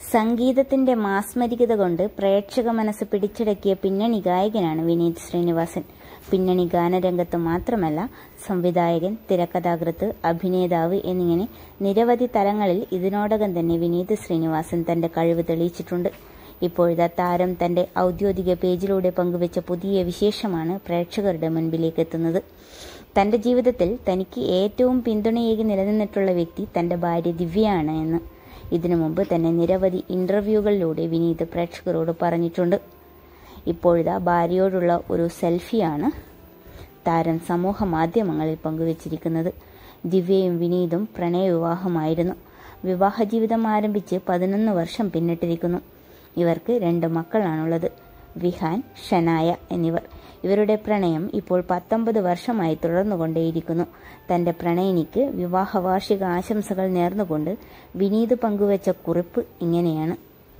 സംഗീതത്തിന്റെ മാസ്മരികത കൊണ്ട് പ്രേക്ഷക മനസ്സ് പിടിച്ചടക്കിയ പിന്നണി ഗായകനാണ് വിനീത് ശ്രീനിവാസൻ. പിന്നണി ഗാനരംഗത്ത് മാത്രമല്ല, സംവിധായകൻ, തിരക്കഥാകൃത്ത്, അഭിനേതാവ് എന്നിങ്ങനെ നിരവധി തലങ്ങളിൽ ഇതിനോടകം തന്നെ വിനീത് ശ്രീനിവാസൻ തന്റെ കഴിവ് തെളിയിച്ചിട്ടുണ്ട്. ഇപ്പോഴത്തെ താരം തന്റെ ഔദ്യോഗിക പേജിലൂടെ പങ്കുവച്ച പുതിയ വിശേഷമാണ് പ്രേക്ഷകരുടെ മുൻപിലേക്ക് എത്തുന്നത്. തന്റെ ജീവിതത്തിൽ തനിക്ക് ഏറ്റവും പിന്തുണയേകി നിലനിന്നിട്ടുള്ള വ്യക്തി തന്റെ ഭാര്യ ദിവ്യയാണ് എന്ന് ഇതിനു മുമ്പ് തന്നെ നിരവധി ഇന്റർവ്യൂകളിലൂടെ വിനീത് പ്രേക്ഷകരോട് പറഞ്ഞിട്ടുണ്ട്. ഇപ്പോഴത്തെ ഭാര്യയോടുള്ള ഒരു സെൽഫിയാണ് താരം സമൂഹ മാധ്യമങ്ങളിൽ പങ്കുവച്ചിരിക്കുന്നത്. ദിവ്യയും വിനീതും പ്രണയവിവാഹമായിരുന്നു. വിവാഹ ജീവിതം ആരംഭിച്ച് 11 വർഷം പിന്നിട്ടിരിക്കുന്നു. ഇവർക്ക് 2 മക്കളാണുള്ളത്, വിഹാൻ, ഷനായ എന്നിവർ. ഇവരുടെ പ്രണയം ഇപ്പോൾ 19 വർഷമായി തുടർന്നുകൊണ്ടേയിരിക്കുന്നു. തന്റെ പ്രണയിനിക്ക് വിവാഹ വാർഷിക ആശംസകൾ നേർന്നുകൊണ്ട് വിനീത് പങ്കുവച്ച കുറിപ്പ് ഇങ്ങനെയാണ്.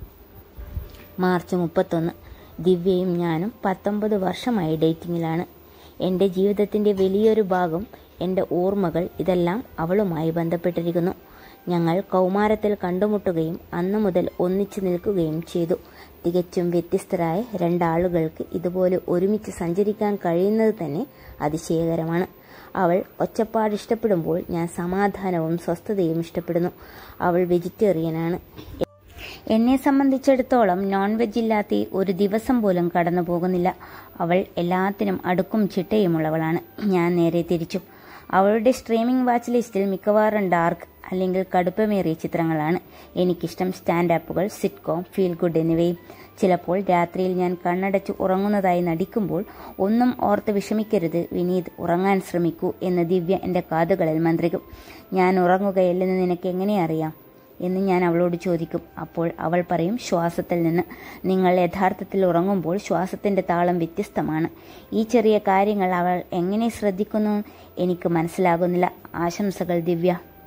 മാർച്ച് 31. ദിവ്യയും ഞാനും 19 വർഷമായി ഡേറ്റിംഗിലാണ്. എൻ്റെ ജീവിതത്തിന്റെ വലിയൊരു ഭാഗം, എൻ്റെ ഓർമ്മകൾ, ഇതെല്ലാം അവളുമായി ബന്ധപ്പെട്ടിരിക്കുന്നു. ഞങ്ങൾ കൗമാരത്തിൽ കണ്ടുമുട്ടുകയും അന്നു മുതൽ ഒന്നിച്ചു നിൽക്കുകയും ചെയ്തു. തികച്ചും വ്യത്യസ്തരായ 2 ആളുകൾക്ക് ഇതുപോലെ ഒരുമിച്ച് സഞ്ചരിക്കാൻ കഴിയുന്നത് തന്നെ അതിശയകരമാണ്. അവൾ ഒച്ചപ്പാട് ഇഷ്ടപ്പെടുമ്പോൾ ഞാൻ സമാധാനവും സ്വസ്ഥതയും ഇഷ്ടപ്പെടുന്നു. അവൾ വെജിറ്റേറിയനാണ്. എന്നെ സംബന്ധിച്ചിടത്തോളം നോൺ വെജ് ഇല്ലാത്ത ഒരു ദിവസം പോലും കടന്നു പോകുന്നില്ല. അവൾ എല്ലാത്തിനും അടുക്കും ചിട്ടയുമുള്ളവളാണ്. ഞാൻ നേരെ തിരിച്ചു. അവളുടെ സ്ട്രീമിംഗ് വാച്ച് ലിസ്റ്റിൽ മിക്കവാറും ഡാർക്ക് അല്ലെങ്കിൽ കടുപ്പമേറിയ ചിത്രങ്ങളാണ്. എനിക്കിഷ്ടം സ്റ്റാൻഡപ്പുകൾ, സിറ്റ്കോം, ഫീൽ ഗുഡ് എന്നിവയും. ചിലപ്പോൾ രാത്രിയിൽ ഞാൻ കണ്ണടച്ച് ഉറങ്ങുന്നതായി നടിക്കുമ്പോൾ ഒന്നും ഓർത്ത് വിഷമിക്കരുത് വിനീത്, ഉറങ്ങാൻ ശ്രമിക്കൂ എന്ന് ദിവ്യ എൻ്റെ കാതുകളിൽ മന്ത്രിക്കും. ഞാൻ ഉറങ്ങുകയല്ലെന്ന് നിനക്ക് എങ്ങനെ അറിയാം എന്ന് ഞാൻ അവളോട് ചോദിക്കും. അപ്പോൾ അവൾ പറയും, ശ്വാസത്തിൽ നിന്ന്. നിങ്ങൾ യഥാർത്ഥത്തിൽ ഉറങ്ങുമ്പോൾ ശ്വാസത്തിന്റെ താളം വ്യത്യസ്തമാണ്. ഈ ചെറിയ കാര്യങ്ങൾ അവൾ എങ്ങനെ ശ്രദ്ധിക്കുന്നു എനിക്ക് മനസ്സിലാകുന്നില്ല. ആശംസകൾ ദിവ്യ.